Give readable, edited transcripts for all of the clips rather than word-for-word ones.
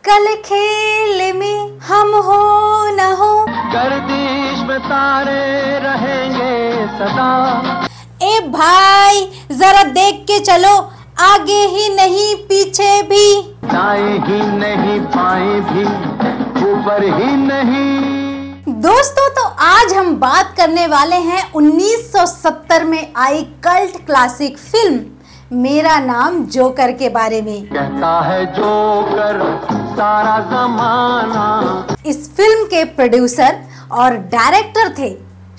कल खेल में हम हो न हो, गर्दिश में तारे रहेंगे सदा। ए भाई जरा देख के चलो, आगे ही नहीं पीछे भी, दाएं ही नहीं बाएं भी, ऊपर ही नहीं। दोस्तों तो आज हम बात करने वाले हैं 1970 में आई कल्ट क्लासिक फिल्म मेरा नाम जोकर के बारे में। कहता है जोकर सारा जमाना। इस फिल्म के प्रोड्यूसर और डायरेक्टर थे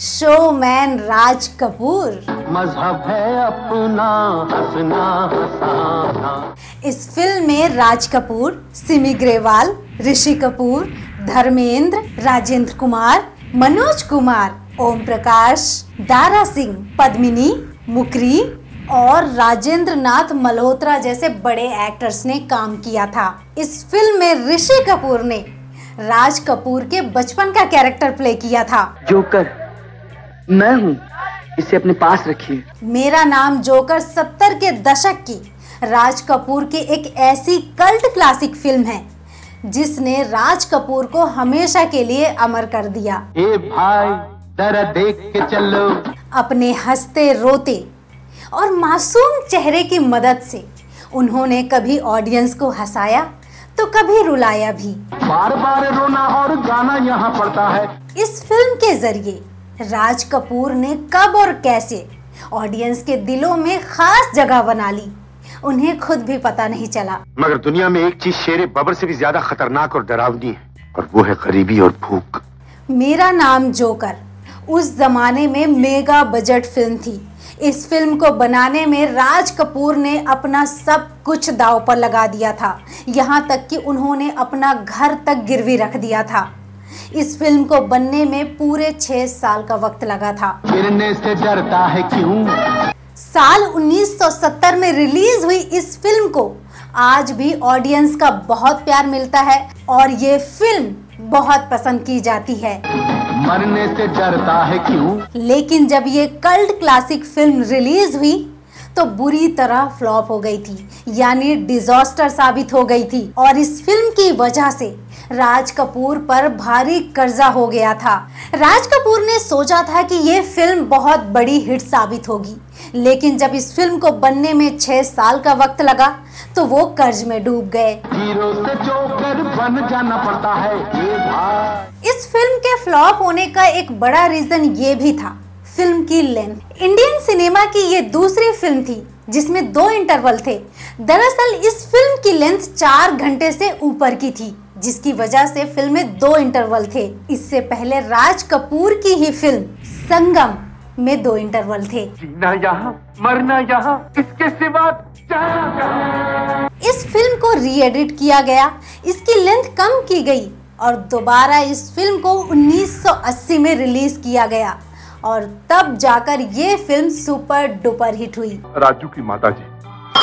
शोमैन राज कपूर। मजहब है अपना हंसना हंसाना। इस फिल्म में राज कपूर, सिमी ग्रेवाल, ऋषि कपूर, धर्मेंद्र, राजेंद्र कुमार, मनोज कुमार, ओम प्रकाश, दारा सिंह, पद्मिनी, मुकरी और राजेंद्र नाथ मल्होत्रा जैसे बड़े एक्टर्स ने काम किया था। इस फिल्म में ऋषि कपूर ने राज कपूर के बचपन का कैरेक्टर प्ले किया था। जोकर मैं हूँ, इसे अपने पास रखिए। मेरा नाम जोकर 70 के दशक की राज कपूर की एक ऐसी कल्ट क्लासिक फिल्म है जिसने राज कपूर को हमेशा के लिए अमर कर दिया। ए भाई जरा देख के चलो। अपने हंसते रोते और मासूम चेहरे की मदद से उन्होंने कभी ऑडियंस को हंसाया तो कभी रुलाया भी। बार बार रोना और गाना यहाँ पड़ता है। इस फिल्म के जरिए राज कपूर ने कब और कैसे ऑडियंस के दिलों में खास जगह बना ली, उन्हें खुद भी पता नहीं चला। मगर दुनिया में एक चीज शेरे बबर से भी ज्यादा खतरनाक और डरावनी है, और वो है गरीबी और भूख। मेरा नाम जोकर उस जमाने में मेगा बजट फिल्म थी। इस फिल्म को बनाने में राज कपूर ने अपना सब कुछ दांव पर लगा दिया था, यहाँ तक कि उन्होंने अपना घर तक गिरवी रख दिया था। इस फिल्म को बनने में पूरे 6 साल का वक्त लगा था। गिरने से डरता है क्यों? साल 1970 में रिलीज हुई इस फिल्म को आज भी ऑडियंस का बहुत प्यार मिलता है और ये फिल्म बहुत पसंद की जाती है। मरने से डरता है क्यों? लेकिन जब ये कल्ट क्लासिक फिल्म रिलीज हुई तो बुरी तरह फ्लॉप हो गई थी, यानी डिजास्टर साबित हो गई थी। और इस फिल्म की वजह से राज कपूर पर भारी कर्जा हो गया था। राज कपूर ने सोचा था कि ये फिल्म बहुत बड़ी हिट साबित होगी, लेकिन जब इस फिल्म को बनने में 6 साल का वक्त लगा तो वो कर्ज में डूब गए। हीरो से जोकर बन जाना पड़ता है ये भाई। इस फिल्म के फ्लॉप होने का एक बड़ा रीजन ये भी था फिल्म की लेंथ। इंडियन सिनेमा की ये दूसरी फिल्म थी जिसमें 2 इंटरवल थे। दरअसल इस फिल्म की लेंथ 4 घंटे से ऊपर की थी, जिसकी वजह से फिल्म में 2 इंटरवल थे। इससे पहले राज कपूर की ही फिल्म संगम में 2 इंटरवल थे। जीना यहाँ मरना यहाँ, इसके सिवा जाना कहाँ? इस फिल्म को री एडिट किया गया, इसकी लेंथ कम की गई और दोबारा इस फिल्म को 1980 में रिलीज किया गया और तब जाकर ये फिल्म सुपर डुपर हिट हुई। राजू की माता जी।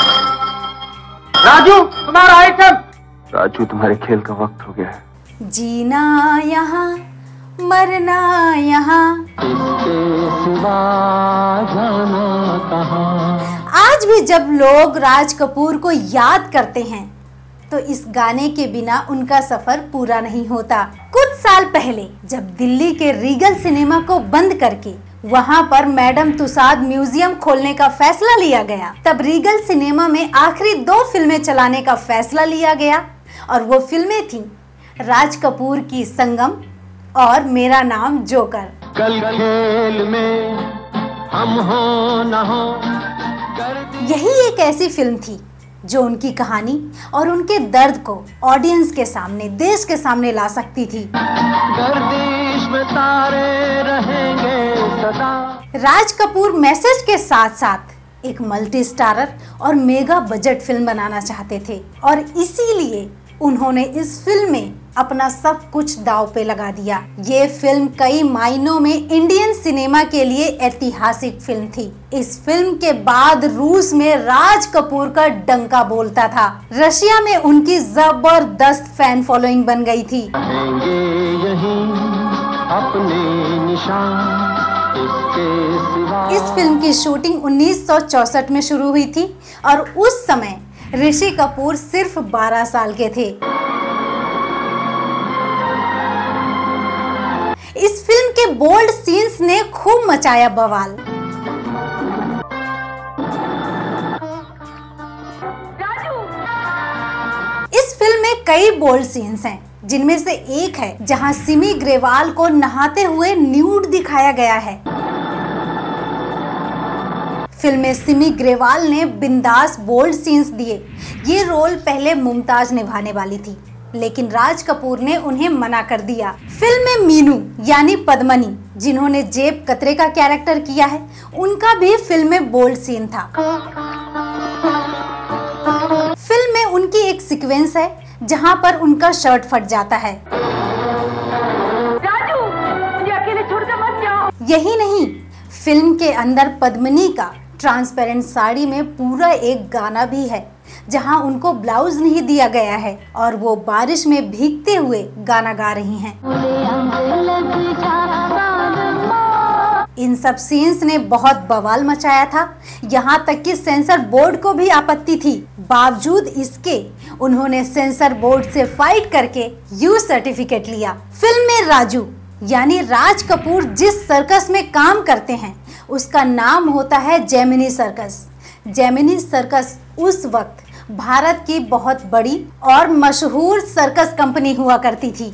राजू तुम्हारा आइटम। राजू तुम्हारे खेल का वक्त हो गया है। जीना यहाँ मरना यहाँ, इसके सिवा जाना कहाँ? आज भी जब लोग राज कपूर को याद करते हैं तो इस गाने के बिना उनका सफर पूरा नहीं होता। कुछ साल पहले जब दिल्ली के रीगल सिनेमा को बंद करके वहां पर मैडम तुसाद म्यूजियम खोलने का फैसला लिया गया, तब रीगल सिनेमा में आखिरी 2 फिल्में चलाने का फैसला लिया गया और वो फिल्में थीं राज कपूर की संगम और मेरा नाम जोकर। कल खेल में हम हो न हो। यही एक ऐसी फिल्म थी जो उनकी कहानी और उनके दर्द को ऑडियंस के सामने, देश के सामने ला सकती थी। गर्दिश में तारे रहेंगे सदा। राज कपूर मैसेज के साथ साथ एक मल्टी स्टारर और मेगा बजट फिल्म बनाना चाहते थे और इसीलिए उन्होंने इस फिल्म में अपना सब कुछ दांव पे लगा दिया। ये फिल्म कई मायनों में इंडियन सिनेमा के लिए ऐतिहासिक फिल्म थी। इस फिल्म के बाद रूस में राज कपूर का डंका बोलता था। रशिया में उनकी जबरदस्त फैन फॉलोइंग बन गई थी। अपने निशान, इसके सिवा। इस फिल्म की शूटिंग 1964 में शुरू हुई थी और उस समय ऋषि कपूर सिर्फ 12 साल के थे। इस फिल्म के बोल्ड सीन्स ने खूब मचाया बवाल। इस फिल्म में कई बोल्ड सीन्स हैं, जिनमें से एक है जहां सिमी ग्रेवाल को नहाते हुए न्यूड दिखाया गया है। फिल्म में सिमी ग्रेवाल ने बिंदास बोल्ड सीन्स दिए। ये रोल पहले मुमताज निभाने वाली थी, लेकिन राज कपूर ने उन्हें मना कर दिया। फिल्म में मीनू यानी पद्मनी, जिन्होंने जेब कतरे का कैरेक्टर किया है, उनका भी फिल्म में बोल्ड सीन था। फिल्म में उनकी एक सीक्वेंस है जहां पर उनका शर्ट फट जाता है। राजू, मुझे अकेले छोड़कर मत जाओ। यही नहीं, फिल्म के अंदर पद्मिनी का ट्रांसपेरेंट साड़ी में पूरा एक गाना भी है जहां उनको ब्लाउज नहीं दिया गया है और वो बारिश में भीगते हुए गाना गा रही हैं। इन सब सीन्स ने बहुत बवाल मचाया था, यहाँ तक कि सेंसर बोर्ड को भी आपत्ति थी। बावजूद इसके उन्होंने सेंसर बोर्ड से फाइट करके यू सर्टिफिकेट लिया। फिल्म में राजू यानी राज कपूर जिस सर्कस में काम करते हैं उसका नाम होता है जेमिनी सर्कस। जेमिनी सर्कस उस वक्त भारत की बहुत बड़ी और मशहूर सर्कस कंपनी हुआ करती थी।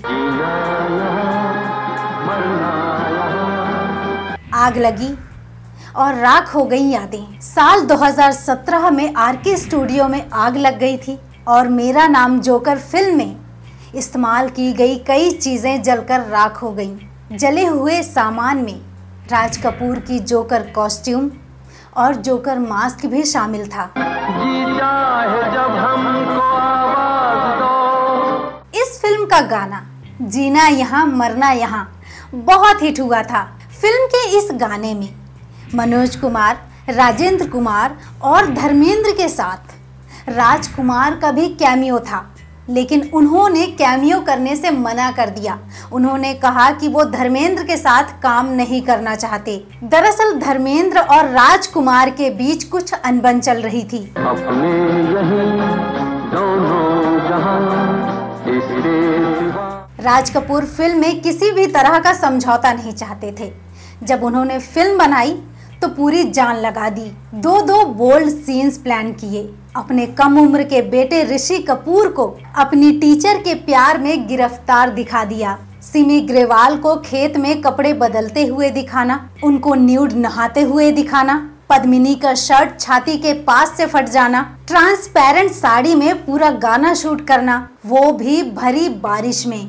आग लगी और राख हो गई यादें। साल 2017 में आरके स्टूडियो में आग लग गई थी और मेरा नाम जोकर फिल्म में इस्तेमाल की गई कई चीजें जलकर राख हो गईं। जले हुए सामान में राज कपूर की जोकर कॉस्ट्यूम और जोकर मास्क भी शामिल था। जीता है जब हमको आवाज दो। इस फिल्म का गाना जीना यहाँ मरना यहाँ बहुत हिट हुआ था। फिल्म के इस गाने में मनोज कुमार, राजेंद्र कुमार और धर्मेंद्र के साथ राजकुमार का भी कैमियो था, लेकिन उन्होंने कैमियो करने से मना कर दिया। उन्होंने कहा कि वो धर्मेंद्र के साथ काम नहीं करना चाहते। दरअसल धर्मेंद्र और राजकुमार के बीच कुछ अनबन चल रही थी। अपने यहीं दोनों जहां इससे सिवा। राज कपूर फिल्म में किसी भी तरह का समझौता नहीं चाहते थे। जब उन्होंने फिल्म बनाई तो पूरी जान लगा दी। दो बोल्ड सीन्स प्लान किए। अपने कम उम्र के बेटे ऋषि कपूर को अपनी टीचर के प्यार में गिरफ्तार दिखा दिया। सिमी ग्रेवाल को खेत में कपड़े बदलते हुए दिखाना, उनको न्यूड नहाते हुए दिखाना, पद्मिनी का शर्ट छाती के पास से फट जाना, ट्रांसपेरेंट साड़ी में पूरा गाना शूट करना, वो भी भरी बारिश में।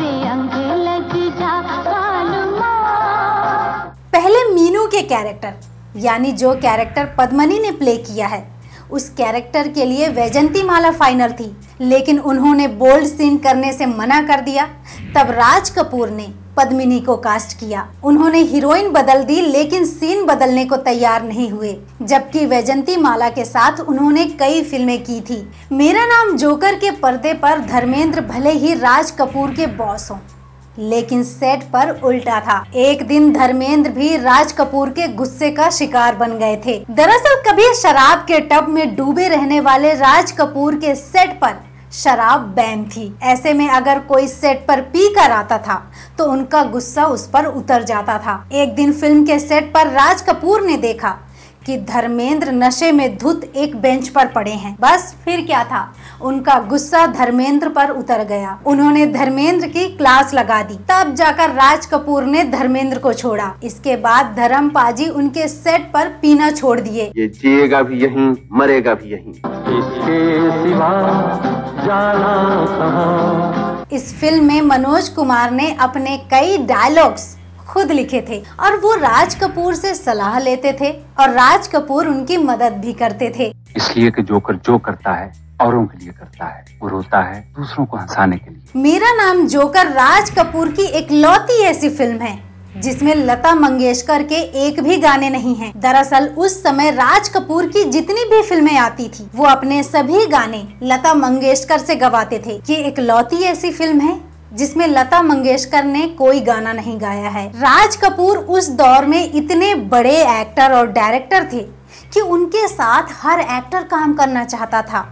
पहले मीनू के कैरेक्टर यानी जो कैरेक्टर पद्मनी ने प्ले किया है, उस कैरेक्टर के लिए वैजंती माला फाइनल थी, लेकिन उन्होंने बोल्ड सीन करने से मना कर दिया। तब राज कपूर ने पद्मिनी को कास्ट किया। उन्होंने हीरोइन बदल दी, लेकिन सीन बदलने को तैयार नहीं हुए। जबकि वैजंती माला के साथ उन्होंने कई फिल्में की थी। मेरा नाम जोकर के पर्दे पर धर्मेंद्र भले ही राज कपूर के बॉस हों, लेकिन सेट पर उल्टा था। एक दिन धर्मेंद्र भी राज कपूर के गुस्से का शिकार बन गए थे। दरअसल कभी शराब के टब में डूबे रहने वाले राज कपूर के सेट पर शराब बैन थी। ऐसे में अगर कोई सेट पर पी कर आता था तो उनका गुस्सा उस पर उतर जाता था। एक दिन फिल्म के सेट पर राज कपूर ने देखा कि धर्मेंद्र नशे में धुत एक बेंच पर पड़े हैं। बस फिर क्या था, उनका गुस्सा धर्मेंद्र पर उतर गया। उन्होंने धर्मेंद्र की क्लास लगा दी। तब जाकर राज कपूर ने धर्मेंद्र को छोड़ा। इसके बाद धर्म पाजी उनके सेट पर पीना छोड़ दिए। ये जिएगा भी यहीं, मरेगा भी यहीं। इसके सिवा जाना कहाँ। इस फिल्म में मनोज कुमार ने अपने कई डायलॉग्स खुद लिखे थे और वो राज कपूर से सलाह लेते थे और राज कपूर उनकी मदद भी करते थे। इसलिए कि जोकर जो करता है औरों के लिए करता है, वो रोता है दूसरों को हंसाने के लिए। मेरा नाम जोकर राज कपूर की इकलौती ऐसी फिल्म है जिसमें लता मंगेशकर के एक भी गाने नहीं हैं। दरअसल उस समय राज कपूर की जितनी भी फिल्में आती थी वो अपने सभी गाने लता मंगेशकर से गवाते थे। ये इकलौती ऐसी फिल्म है जिसमें लता मंगेशकर ने कोई गाना नहीं गाया है। राज कपूर उस दौर में इतने बड़े एक्टर और डायरेक्टर थे कि उनके साथ हर एक्टर काम करना चाहता था।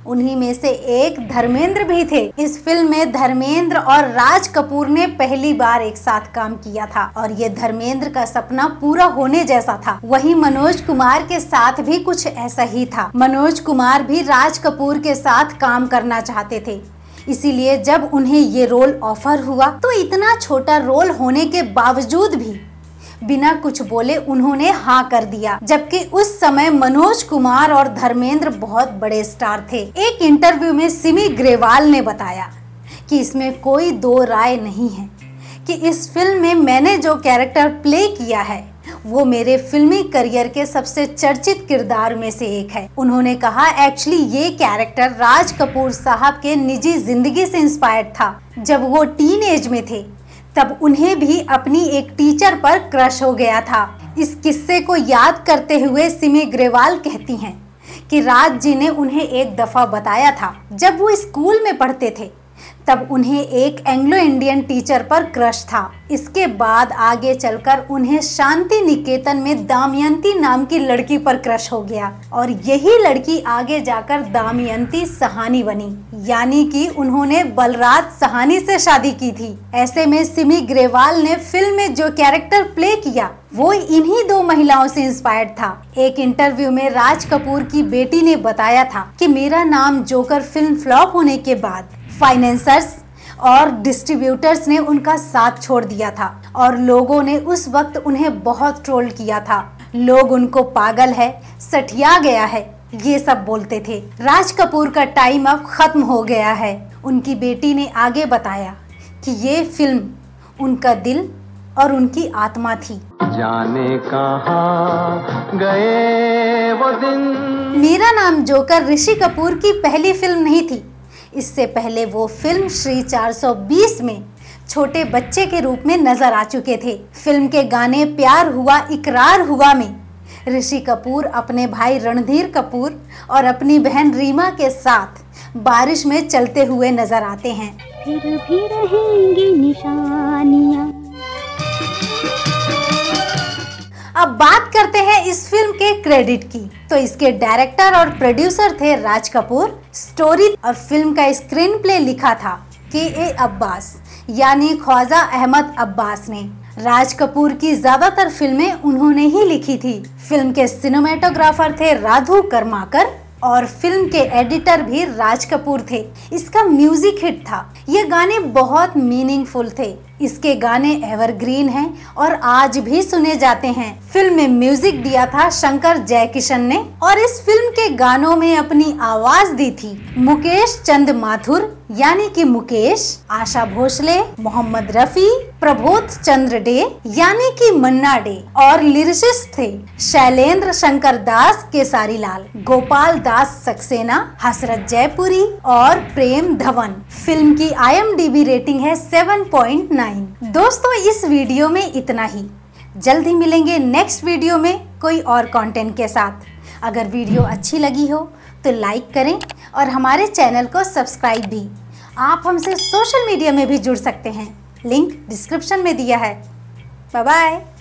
उन्हीं में से एक धर्मेंद्र भी थे। इस फिल्म में धर्मेंद्र और राज कपूर ने पहली बार एक साथ काम किया था और ये धर्मेंद्र का सपना पूरा होने जैसा था। वहीं मनोज कुमार के साथ भी कुछ ऐसा ही था। मनोज कुमार भी राज कपूर के साथ काम करना चाहते थे, इसीलिए जब उन्हें ये रोल ऑफर हुआ तो इतना छोटा रोल होने के बावजूद भी बिना कुछ बोले उन्होंने हाँ कर दिया। जबकि उस समय मनोज कुमार और धर्मेंद्र बहुत बड़े स्टार थे। एक इंटरव्यू में सिमी ग्रेवाल ने बताया कि इसमें कोई दो राय नहीं है कि इस फिल्म में मैंने जो कैरेक्टर प्ले किया है वो मेरे फिल्मी करियर के सबसे चर्चित किरदार में से एक है। उन्होंने कहा, एक्चुअली ये कैरेक्टर राज कपूर साहब के निजी जिंदगी से इंस्पायर्ड था। जब वो टीन एज में थे तब उन्हें भी अपनी एक टीचर पर क्रश हो गया था। इस किस्से को याद करते हुए सिमी ग्रेवाल कहती हैं कि राज जी ने उन्हें एक दफा बताया था, जब वो स्कूल में पढ़ते थे तब उन्हें एक एंग्लो इंडियन टीचर पर क्रश था। इसके बाद आगे चलकर उन्हें शांति निकेतन में दमयंती नाम की लड़की पर क्रश हो गया और यही लड़की आगे जाकर दमयंती सहानी बनी, यानी कि उन्होंने बलराज सहानी से शादी की थी। ऐसे में सिमी ग्रेवाल ने फिल्म में जो कैरेक्टर प्ले किया वो इन्हीं दो महिलाओं से इंस्पायर्ड था। एक इंटरव्यू में राज कपूर की बेटी ने बताया था कि मेरा नाम जोकर फिल्म फ्लॉप होने के बाद फाइनेंसर्स और डिस्ट्रीब्यूटर्स ने उनका साथ छोड़ दिया था और लोगों ने उस वक्त उन्हें बहुत ट्रोल किया था। लोग उनको पागल है, सठिया गया है, ये सब बोलते थे। राज कपूर का टाइम अब खत्म हो गया है। उनकी बेटी ने आगे बताया कि ये फिल्म उनका दिल और उनकी आत्मा थी। जाने कहां गए वो दिन। मेरा नाम जोकर ऋषि कपूर की पहली फिल्म नहीं थी। इससे पहले वो फिल्म श्री 420 में छोटे बच्चे के रूप में नजर आ चुके थे। फिल्म के गाने प्यार हुआ इकरार हुआ में ऋषि कपूर अपने भाई रणधीर कपूर और अपनी बहन रीमा के साथ बारिश में चलते हुए नजर आते हैं। फिर भी रहेंगी निशानियां। अब बात करते हैं इस फिल्म के क्रेडिट की। तो इसके डायरेक्टर और प्रोड्यूसर थे राज कपूर। स्टोरी और फिल्म का स्क्रीन प्ले लिखा था के अब्बास यानी ख्वाजा अहमद अब्बास ने। राज कपूर की ज्यादातर फिल्में उन्होंने ही लिखी थी। फिल्म के सिनेमेटोग्राफर थे राधू कर्माकर और फिल्म के एडिटर भी राज कपूर थे। इसका म्यूजिक हिट था। ये गाने बहुत मीनिंगफुल थे। इसके गाने एवरग्रीन हैं और आज भी सुने जाते हैं। फिल्म में म्यूजिक दिया था शंकर जयकिशन ने और इस फिल्म के गानों में अपनी आवाज दी थी मुकेश चंद माथुर यानी कि मुकेश, आशा भोसले, मोहम्मद रफी, प्रबोध चंद्र डे यानी कि मन्ना डे और लिरिसिस्ट थे शैलेंद्र शंकर दास, केसारी लाल, गोपाल दास सक्सेना, हसरत जयपुरी और प्रेम धवन। फिल्म की IMDb रेटिंग है 7.9। दोस्तों इस वीडियो में इतना ही। जल्द ही मिलेंगे नेक्स्ट वीडियो में कोई और कंटेंट के साथ। अगर वीडियो अच्छी लगी हो तो लाइक करें और हमारे चैनल को सब्सक्राइब भी। आप हमसे सोशल मीडिया में भी जुड़ सकते हैं, लिंक डिस्क्रिप्शन में दिया है। Bye bye.